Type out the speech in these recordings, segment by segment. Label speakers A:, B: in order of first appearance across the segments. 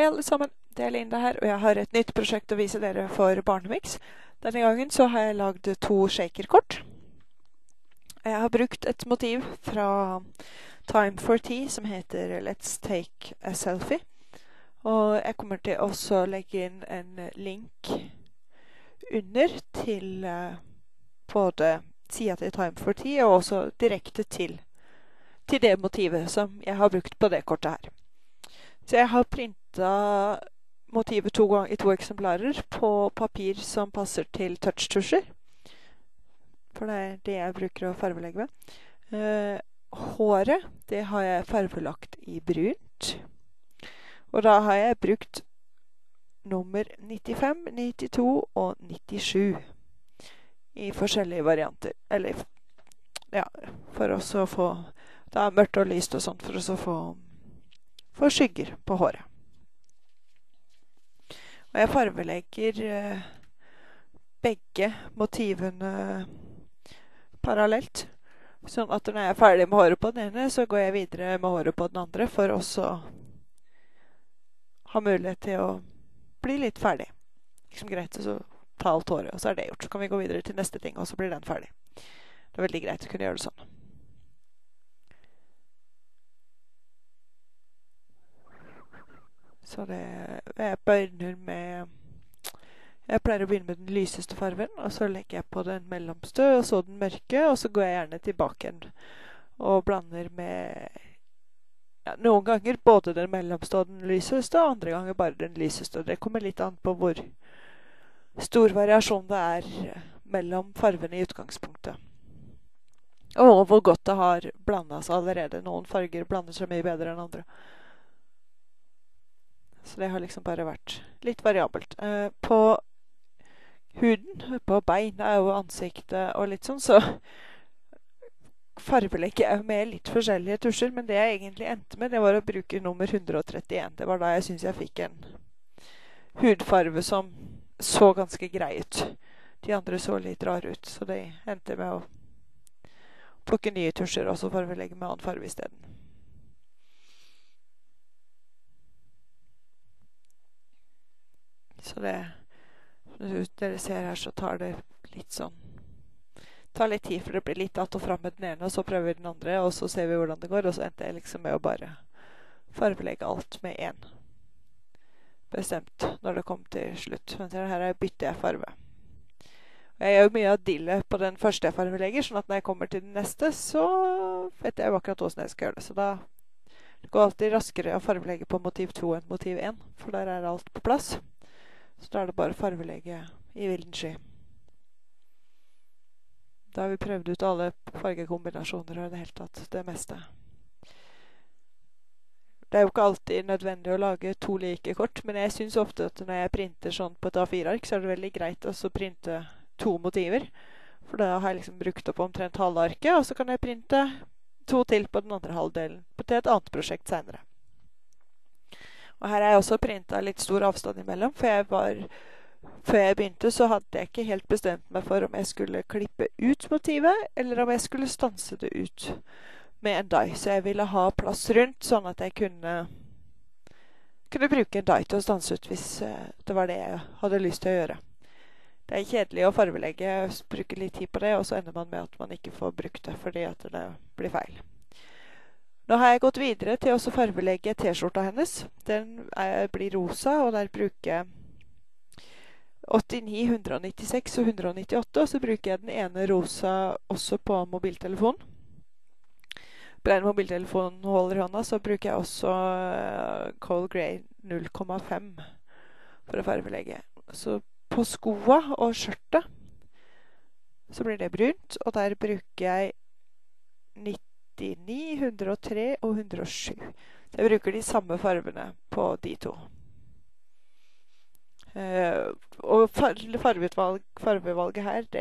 A: alle sammen, det er Linda her, og jeg har et nytt prosjekt å vise dere for Barnemix. Denne gangen så har jeg lagd 2 shakerkort. Jeg har brukt et motiv fra Time for Tea som heter Let's Take a Selfie. Og jeg kommer til også å legge inn en link under til både siden til Time for Tea og også direkte til det motivet som jeg har brukt på det kortet her. Så jeg har printet motivet 2 ganger i 2 eksemplarer på papir som passer til touch-tusjer. For det er det jeg bruker å farvelegge med. Håret, det har jeg farvelagt i brunt. Og da har jeg brukt nummer 95, 92 og 97 i forskjellige varianter. Eller, ja, for også å få, det er mørkt og lyst og sånt, for også å få skygger på håret. Og jeg farvelegger begge motivene parallelt. Sånn at når jeg er ferdig med håret på den ene, så går jeg videre med håret på den andre, for også ha mulighet til å bli litt ferdig. Liksom greit å ta alt håret, og så er det gjort. Så kan vi gå videre til neste ting, og så blir den ferdig. Det er veldig greit å kunne gjøre det sånn. Så jeg pleier å begynne med den lyseste farven, og så legger jeg på den mellomste, og så den mørke, og så går jeg gjerne tilbake igjen og blander med, ja, noen ganger både den mellomste og den lyseste, og andre ganger bare den lyseste. Det kommer litt an på hvor stor variasjon det er mellom farvene i utgangspunktet. Og hvor godt det har blandet seg allerede. Noen farger blander seg mye bedre enn andre. Så det har liksom bare vært litt variabelt. På huden, på beina og ansiktet og litt sånn, så farvelegger jeg med litt forskjellige tusjer, men det jeg egentlig endte med, det var å bruke nummer 131. Det var da jeg synes jeg fikk en hudfarve som så ganske grei ut. De andre så litt rar ut, så det endte med å plukke nye tusjer og så farvelegge med annen farve i stedet. Så dere ser her, så tar det litt sånn, tar litt tid, for det blir litt att og fram med den ene, og så prøver vi den andre, og så ser vi hvordan det går, og så endte jeg liksom med å bare farvelegge alt med en bestemt når det kom til slutt. Men her bytter jeg farve. Og jeg gjør mye av dillet på den første jeg farvelegger, sånn at når jeg kommer til den neste, så vet jeg jo akkurat hvordan jeg skal gjøre det. Så da det går alltid raskere å farvelegge på motiv 2 enn motiv 1, for der er alt på plass. Så da er det bare farvelegge i vilden sky. Da har vi prøvd ut alle fargekombinasjoner og det hele tatt det meste. Det er jo ikke alltid nødvendig å lage 2 like kort, men jeg synes ofte at når jeg printer sånn på et A4-ark, så er det veldig greit å printe 2 motiver. For da har jeg liksom brukt opp omtrent halve arket, og så kan jeg printe 2 til på den andre halvdelen til et annet prosjekt senere. Og her har jeg også printet litt stor avstand imellom, før jeg begynte så hadde jeg ikke helt bestemt meg for om jeg skulle klippe ut motivet, eller om jeg skulle stanse det ut med en die. Så jeg ville ha plass rundt, sånn at jeg kunne bruke en die til å stanse ut hvis det var det jeg hadde lyst til å gjøre. Det er kjedelig å farvelegge, bruke litt tid på det, og så ender man med at man ikke får brukt det, fordi at det blir feil. Nå har jeg gått videre til å farvelegge t-skjorta hennes. Den blir rosa, og der bruker jeg 89, 196 og 198, og så bruker jeg den ene rosa også på mobiltelefonen. På den mobiltelefonen holder i hånda, så bruker jeg også Cold Grey 0,5 for å farvelegge. Så på skoa og skjørtet så blir det brunt, og der bruker jeg 99, 103 og 107. Så jeg bruker de samme farvene på de 2. Og farvevalget her, det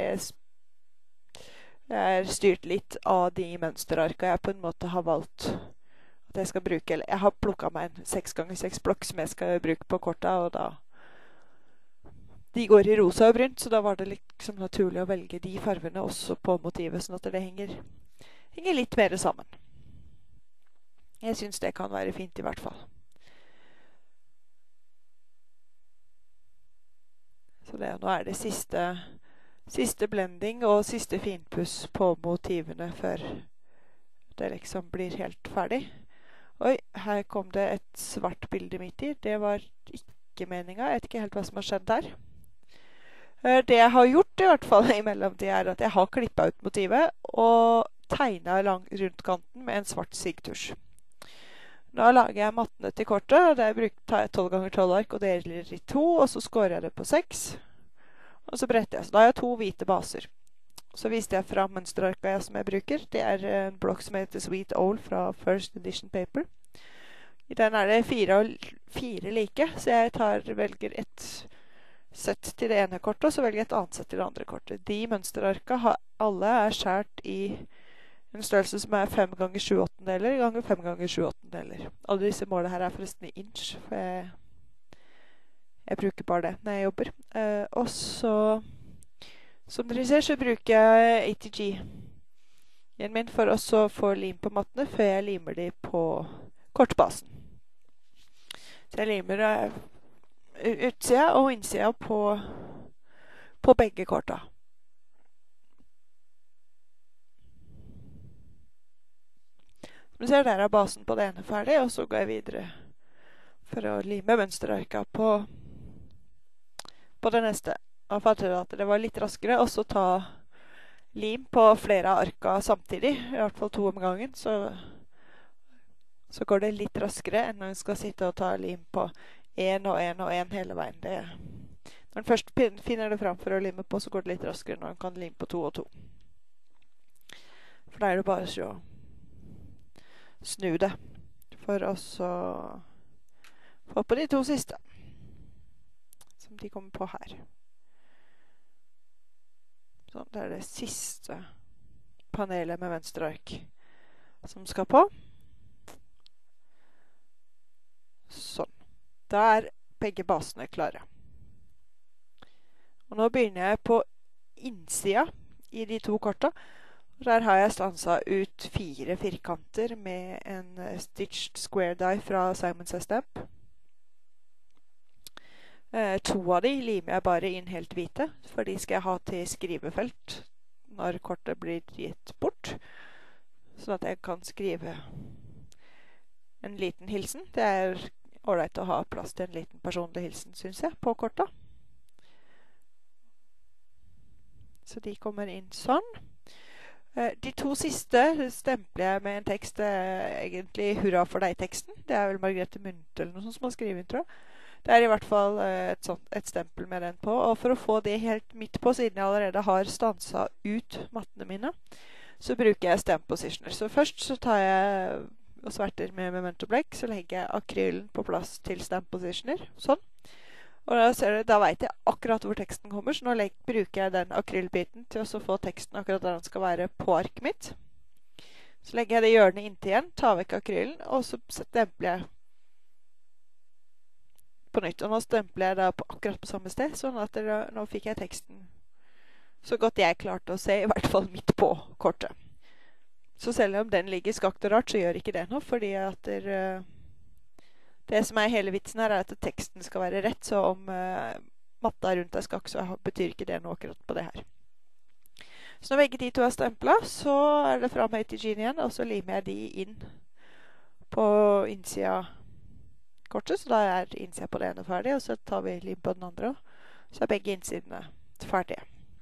A: er styrt litt av de mønsterarka jeg på en måte har valgt at jeg skal bruke. Eller jeg har plukket meg en 6x6 blokk som jeg skal bruke på kortet, og da de går i rosa og brunt, så da var det liksom naturlig å velge de farvene også på motivet, sånn at det henger litt mer sammen. Jeg synes det kan være fint i hvert fall. Så nå det siste blending og siste finpuss på motivene før det liksom blir helt ferdig. Oi, her kom det et svart bilde midt i. Det var ikke meningen. Jeg vet ikke helt hva som har skjedd der. Det jeg har gjort i hvert fall i mellomtiden at jeg har klippet ut motivet og tegnet rundt kanten med en svart sigtusj. Nå lager jeg mattene til kortet, og der tar jeg 12x12 ark og deler i 2, og så skårer jeg det på 6. Og så bretter jeg, så da har jeg 2 hvite baser. Så viste jeg fra mønsterarka som jeg bruker. Det en blokk som heter Sweet Owl fra First Edition Paper. I den det 4 like, så jeg velger et sett til det ene kortet, og så velger jeg et annet sett til det andre kortet. De mønsterarka alle skjært i en størrelse som 5 ganger 7/8 ganger 5 ganger 7/8. Alle disse målene her forresten i inch, for jeg bruker bare det når jeg jobber. Og så, som dere ser, så bruker jeg ATG-en min for å få lim på mattene før jeg limer de på kortbasen. Så jeg limer utsida og innsida på begge korta. Som du ser, der basen på det ene ferdig, og så går jeg videre for å lime mønsterarka på det neste. Jeg fant ut at det var litt raskere også ta lim på flere av arka samtidig, i hvert fall 2 om gangen, så går det litt raskere enn når en skal sitte og ta lim på 1 og 1 og 1 hele veien. Når en først finner det fram for å lime på, så går det litt raskere når en kan lime på 2 og 2. For da det bare å snu det for å få på de 2 siste, som de kommer på her. Sånn, det det siste panelet med mønsterark som skal på. Sånn. Da begge basene klare. Og nå begynner jeg på innsida i de 2 korta. Der har jeg stanset ut 4 firkanter med en stitched square die fra Simon Says Stamp. 2 av de limer jeg bare inn helt hvite, for de skal jeg ha til skrivefelt når kortet blir gitt bort, sånn at jeg kan skrive en liten hilsen. Det ålreit å ha plass til en liten personlig hilsen, synes jeg, på kortet. Så de kommer inn sånn. De 2 siste stempler jeg med en tekst, egentlig hurra for deg-teksten. Det vel Margrethe Munthe eller noe sånt som har skrevet inn, tror jeg. Det i hvert fall et stempel med den på, og for å få det helt midt på, siden jeg allerede har stanset ut mattene mine, så bruker jeg stamp positioner. Så først så tar jeg og sverter med Memento Black, så legger jeg akrylen på plass til stamp positioner, sånn. Og da vet jeg akkurat hvor teksten kommer, så nå bruker jeg den akrylbiten til å få teksten akkurat der den skal være på arket mitt. Så legger jeg det hjørnet inntil igjen, tar vekk akrylen, og så stempler jeg på nytt. Og nå stempler jeg da akkurat på samme sted, sånn at nå fikk jeg teksten så godt jeg klarte å se, i hvert fall midt på kortet. Så selv om den ligger skakt og rart, så gjør ikke det noe, fordi at det som hele vitsen her at teksten skal være rett, så om matta rundt skakk, så betyr ikke det noe akkurat på det her. Så når begge de 2 stemplet, så det fram med ATG-en igjen, og så limer jeg de inn på innsida kortet, så da innsida på det ene ferdig, og så tar vi lim på den andre, så begge innsidene ferdige.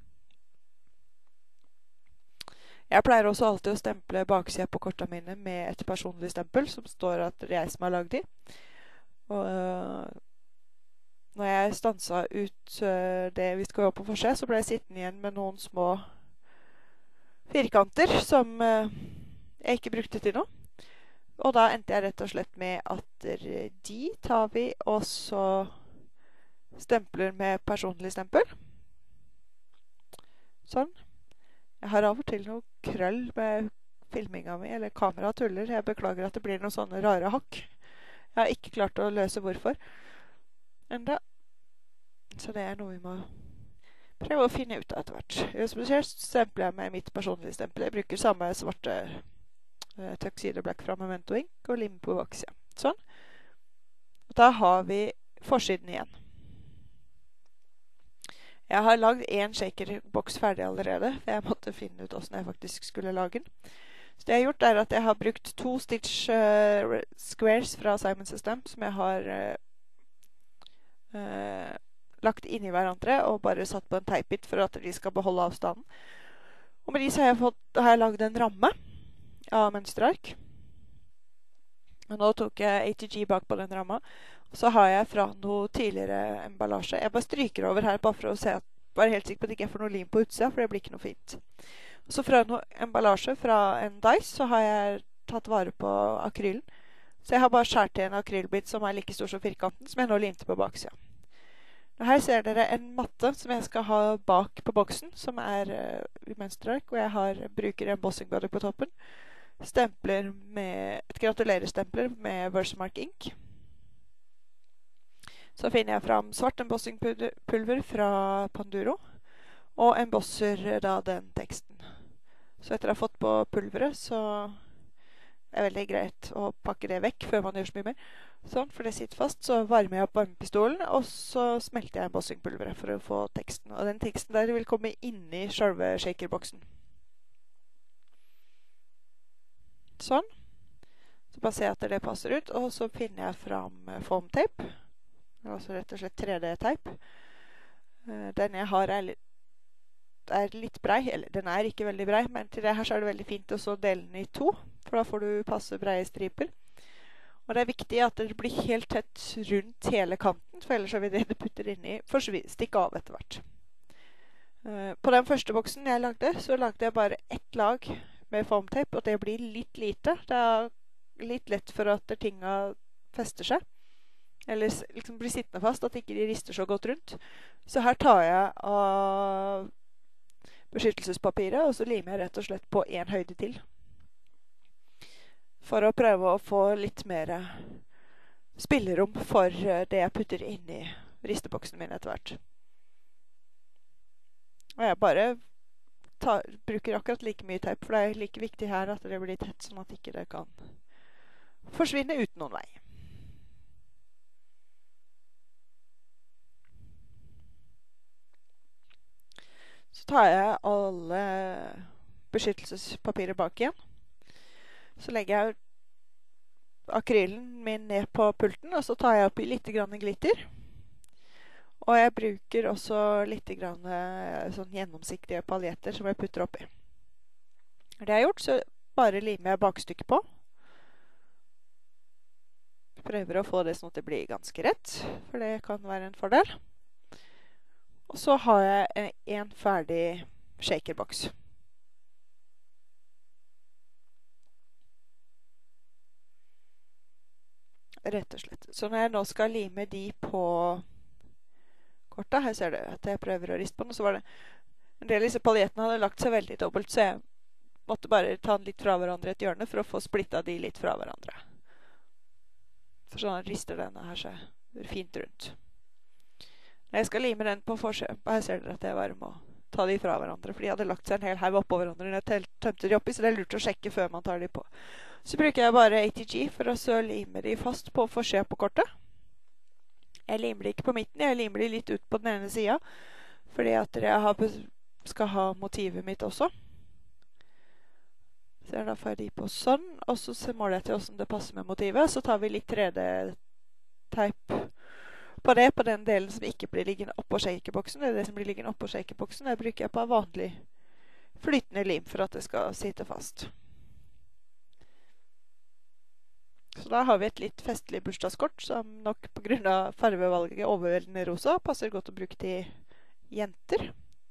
A: Jeg pleier også alltid å stemple baksida på kortene mine med et personlig stempel, som står at det jeg som har laget de. Og når jeg stanset ut det vi skal gjøre på forsida, så ble jeg sittende igjen med noen små firkanter som jeg ikke brukte til noe. Og da endte jeg rett og slett med at de tar vi, og så stempler med personlig stempel. Sånn. Jeg har av og til noe krøll med filminga mi, eller kamera tuller. Jeg beklager at det blir noen sånne rare hakk. Jeg har ikke klart å løse hvorfor enda. Så det noe vi må prøve å finne ut av etter hvert. Som du ser, stempler jeg med mitt personlige stempel. Jeg bruker samme svarte Tuxedo Black fra Memento Ink og lim på baksida. Sånn. Og da har vi forsiden igjen. Jeg har lagd en shakerboks ferdig allerede, for jeg måtte finne ut hvordan jeg faktisk skulle lage den. Så det jeg har gjort er at jeg har brukt 2 Stitch squares fra Simon System, som jeg har lagt inn i hverandre og bare satt på en teipbit for at de skal beholde avstanden. Og med de så har jeg lagd en ramme av mønsterark. Og nå tok jeg ATG bak på den ramma. Og så har jeg fra noe tidligere emballasje. Jeg bare stryker over her bare for å se at, være helt sikker på at jeg ikke får noe lim på utsida, for det blir ikke noe fint. Og så fra noe emballasje fra en dice så har jeg tatt vare på akrylen. Så jeg har bare skjært i en akrylbit som er like stor som firkanten, som jeg nå limte på baksida. Og her ser dere en matte som jeg skal ha bak på boksen, som er i mønsterark, og jeg bruker embossing butter på toppen. Stempler med et gratulerestempler med Versamark ink. Så finner jeg fram svart embossingpulver fra Panduro, og embosser da den teksten. Så etter å ha fått på pulveret, så er det veldig greit å pakke det vekk før man gjør så mye mer. Sånn, for det sitter fast, så varmer jeg opp varmepistolen, og så smelter jeg embossingpulveret for å få teksten. Og den teksten der vil komme inni selve shakerboksen. Sånn. Så bare se at det passer ut, og så finner jeg fram foam-tape. Altså rett og slett 3D-teip. Den jeg har er litt brei, eller den er ikke veldig brei, men til det her så er det veldig fint å så dele den i 2, for da får du passe breie striper. Og det er viktig at det blir helt tett rundt hele kanten, for ellers så vil det du putter inni stikke av etter hvert. På den første boksen jeg lagde, så lagde jeg bare ett lag med foam-tape, og det blir litt lite. Det er litt lett for at tinga fester seg, eller liksom blir sittende fast, at ikke de rister så godt rundt. Så her tar jeg av beskyttelsespapiret, og så limer jeg rett og slett på en høyde til. For å prøve å få litt mer spillerom for det jeg putter inn i risteboksen min etter hvert. Og jeg bare bruker akkurat like mye teip, for det er like viktig her at det blir tett, sånn at ikke det kan forsvinne uten noen vei. Så tar jeg alle beskyttelsespapirer bak igjen. Så legger jeg akrylen min ned på pulten, og så tar jeg oppi litt grann glitter. Og jeg bruker også litt grann sånn gjennomsiktige paljetter som jeg putter oppi. Når det er gjort, så bare limer jeg bakstykket på. Prøver å få det sånn at det blir ganske rett, for det kan være en fordel. Og så har jeg en ferdig shakerboks. Rett og slett. Så når jeg nå skal lime de på korta, her ser du at jeg prøver å riste på den, så var det en del av disse paljettene hadde lagt seg veldig dobbelt, så jeg måtte bare ta den litt fra hverandre i et hjørne for å få splittet de litt fra hverandre. For sånn rister denne her seg fint rundt. Når jeg skal lime den på forsiden, her ser dere at jeg bare må ta de fra hverandre, for de hadde lagt seg en hel haug oppå hverandre når jeg tømte de oppi, så det er lurt å sjekke før man tar de på. Så bruker jeg bare ATG for å så lime de fast på forsiden på kortet. Jeg limer de ikke på midten, jeg limer de litt ut på den ene siden, fordi at jeg skal ha motivet mitt også. Så da får jeg de på sånn, og så måler jeg til hvordan det passer med motivet, så tar vi litt 3D-teip på det, på den delen som ikke blir liggende oppå shakerboksen. Det som blir liggende oppå shakerboksen, det bruker jeg på vanlig flytende lim for at det skal sitte fast. Så da har vi et litt festlig bursdagskort, som nok på grunn av farvevalget overveldende rosa passer godt å bruke til jenter.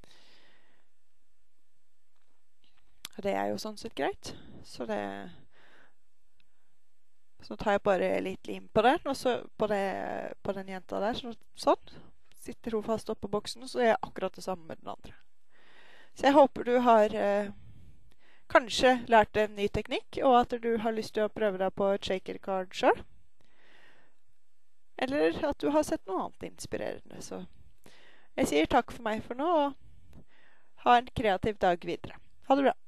A: Og det er jo sånn sett greit. Så tar jeg bare litt lim på den, og så på den jenta der, sånn. Sitter hun fast oppe på boksen, så er jeg akkurat det samme med den andre. Så jeg håper du har kanskje lært en ny teknikk, og at du har lyst til å prøve deg på et shakercard selv. Eller at du har sett noe annet inspirerende. Så jeg sier takk for meg for nå, og ha en kreativ dag videre. Ha det bra.